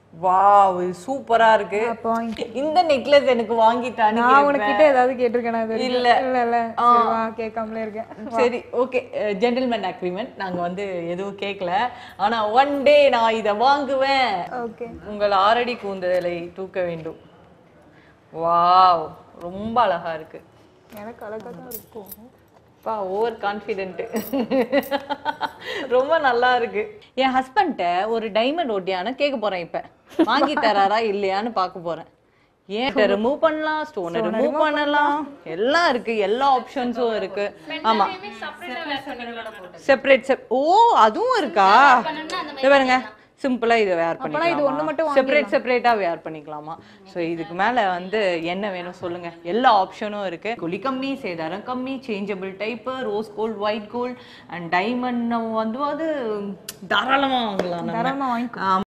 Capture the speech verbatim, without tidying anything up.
Wow சூப்பரா இருக்கு. இந்த நெக்லஸ் எனக்கு வாங்கி தானே. நான் உனக்கிட்ட ஏதாவது கேட்டிருக்கேனா? இல்ல இல்ல இல்ல சரி வா கேட்காமலே இருக்கேன். சரி ஓகே ஜென்டில்மேன் அக்ரிமெண்ட். நாங்க வந்து எதுவும் கேட்கல. ஆனா ஒன் டே நான் இத வாங்குவேன். ஓகே. உங்கள் ஆறடி கூந்தலை தூக்க வேண்டும். வாவ் ரொம்ப அழகா இருக்கு. எனக்கு அழகா தான் இருக்கும். பா ஓவர் கான்ஃபிடென்ட். ரொம்ப நல்லா இருக்கு. என் ஹஸ்பண்ட ஒரு டைமண்ட் ஒட்டியான கேட்க போறேன். இப்ப வாங்கி தராரா இல்லையான்னு பார்க்க போறேன். ஏன் ரிமூவ் பண்ணலாம், ஸ்டோனை ரிமூவ் பண்ணலாம், எல்லாம் இருக்கு, எல்லா ஆப்ஷன்ஸும் இருக்கு. ஆமா செப்பரேட் செப் ஓ அதுவும் இருக்கா? இது பாருங்க சிம்பிளா இதை வேர் பண்ணிக்கலாம். இது ஒண்ணு மட்டும் செப்பரேட் செப்பரேட்டா வேர் பண்ணிக்கலாமா? ஸோ இதுக்கு மேல வந்து என்ன வேணும் சொல்லுங்க. எல்லா ஆப்ஷனும் இருக்கு. குழி கம்மி, சேதாரம் கம்மி, changeable type, rose gold, white gold and diamond வந்து தாராளமா வாங்கலாம். தாராளமா வாங்கிக்கலாம்.